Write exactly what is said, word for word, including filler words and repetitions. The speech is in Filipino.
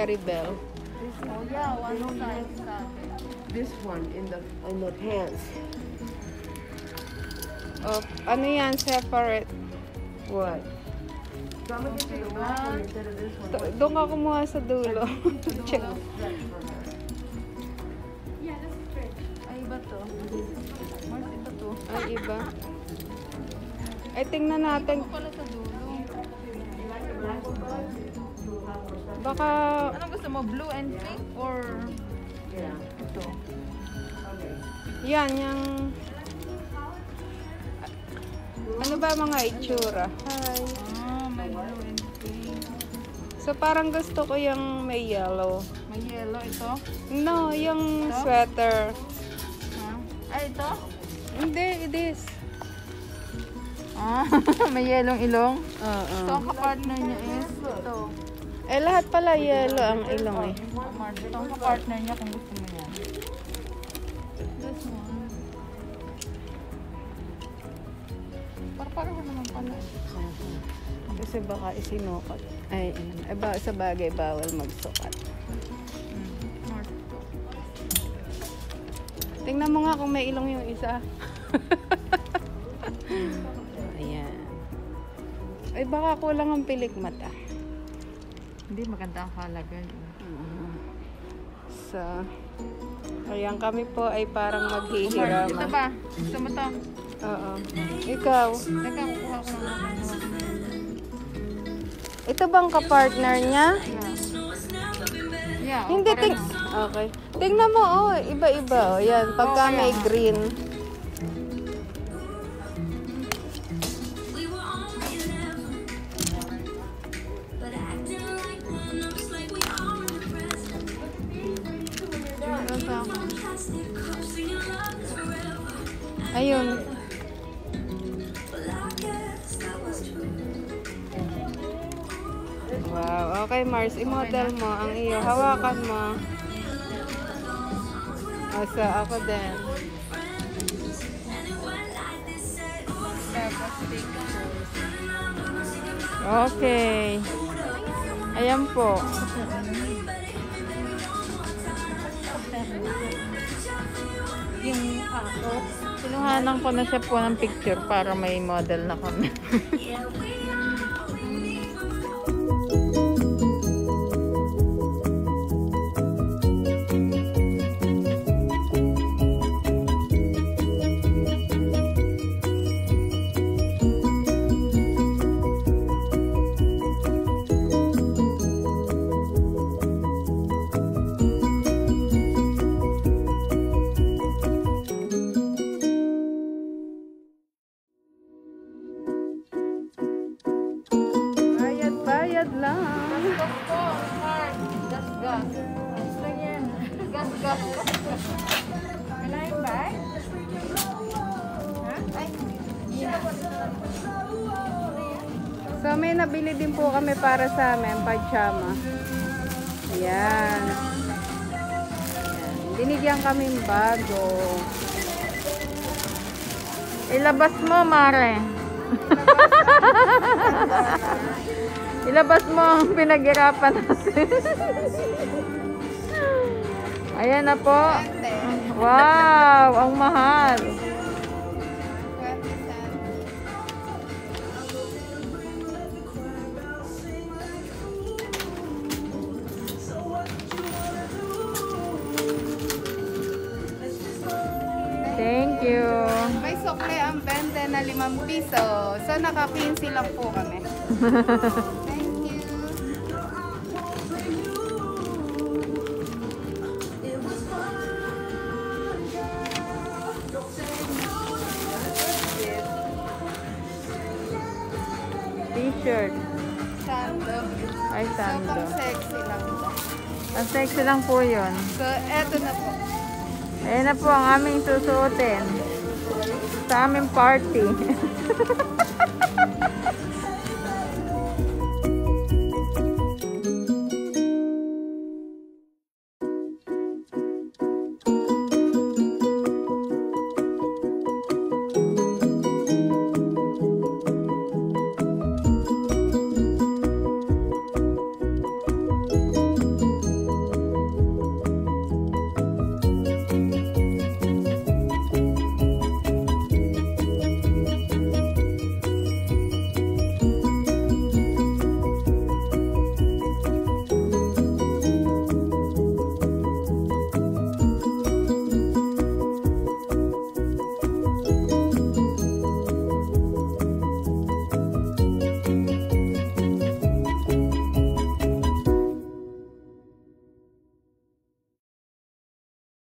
Maribel. This, oh yeah, one size. This one in the in the pants. Oh, ano yan? Separate. What? So I'm gonna get you the black one instead of this one. Do- Doon ka kumuha sa dulo. Check. Yeah, that's stretch. Ay, iba to. Mars, ito to. Ay, iba. Ay, tingnan natin. Ito pala sa dulo. Baka... Ano gusto mo? Blue and pink or... Yeah. Ito. Okay. Yan, yung... Ano ba mga itsura? Hi. Ah, may blue and pink. So, parang gusto ko yung may yellow. May yellow ito? No, yung Ito? sweater. Huh? Ay, ito? Hindi, it is. Ah, may yellow ilong? Oo. So, ang kapartner niya is ito. Eh, lahat pala yellow ang ilong eh. Mars, ito ang kapartner niya kung gusto mo yan. This one. Para-pareho naman pala. Kasi baka isinukat. Ay, ay ba, sa bagay, bawal magsukat. Hmm. Mars, ito. Tingnan mo nga kung may ilong yung isa. Ayan. Ay, baka kulang ang pilik mata. Hindi, maganda ang kalagay. Uh-huh. So, ayan kami po ay parang Mars, maghihirama. ito ba? Gusto mo ito? Oo. Ikaw, Teka, kukuha ko ng ito bang kapartner niya? Yeah, Hindi, ting... Okay. Tingnan mo, oh, iba-iba. Oh. Yan, pagka Okay. may green. Ayun. Wow. Okay, Mars. I-model mo ang iyo. Hawakan mo. Asa, ako din. Okay. Ayan po. Yung ako. Sinuhanan ko na siya po ng picture para may model na kami. Bayad lang. Gas po, Mars. Gas, gas. Gusto yan. Gas, gas. Kailangan ba? Ha? Ay, yeah. So may nabili din po kami para sa amin, pajama. Ayan. Ayan. Binigyan kami bago. Ilabas mo, Mare. Ilabas mo ang pinaghirapan natin. Ayan na po. Wow, ang mahal. Thank you. May sukle ang bente na limang piso. So, naka-quincy lang po kami. Thank you. T-shirt. Sando. Ay, sando. So, pang sexy lang po. Ang sexy lang po yun. So, eto na po. Ayan na po ang aming susuotin sa aming party.